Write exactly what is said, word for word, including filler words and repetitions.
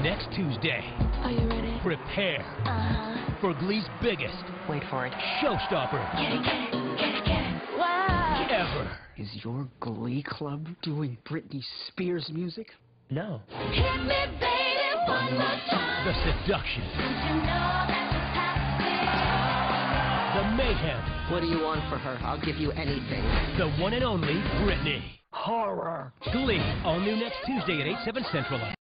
next Tuesday. Are you ready? Prepare Uh-huh. for Glee's biggest Wait for it. showstopper Get it, get it, get it, get it. Wow. ever. Is your Glee Club doing Britney Spears music? No. Hit me, baby, one more time. The seduction. Don't you know that it's happening? The mayhem. What do you want for her? I'll give you anything. The one and only Britney. Horror. Glee, all new next Tuesday at eight, seven Central.